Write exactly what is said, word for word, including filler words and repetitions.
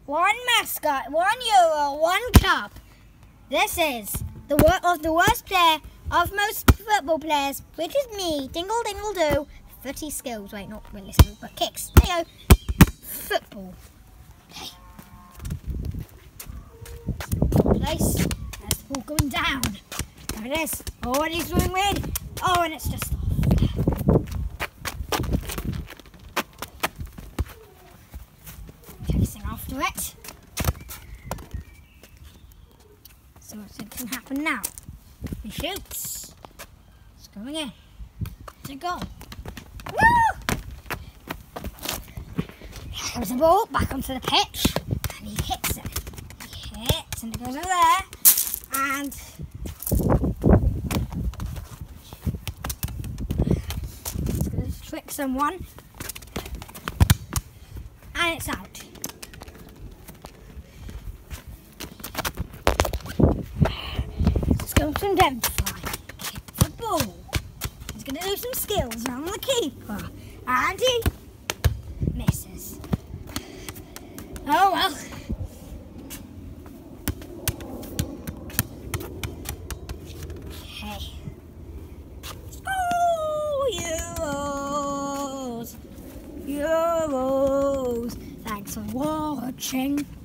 one mascot, one euro, one cup. This is the wor of the worst player of most football players, which is me. Dingle, dingle, do. Footy skills. Wait, not realistic, but kicks. There you go. Football. Okay. Place. There's the ball going down. There it is. Oh, and he's doing weird. Oh, and it's just off. Chasing after it. So what's going to happen now? He shoots. It's going in. It's a goal. Woo! Here comes the ball back onto the pitch, and he hits it. He hits, and it goes over there, and it's going to trick someone, and it's out. It's going to identify. Kick the ball. He's going to do some skills around the keeper, and he misses. Oh well. Okay. Oh, Euros! Euros! Thanks for watching.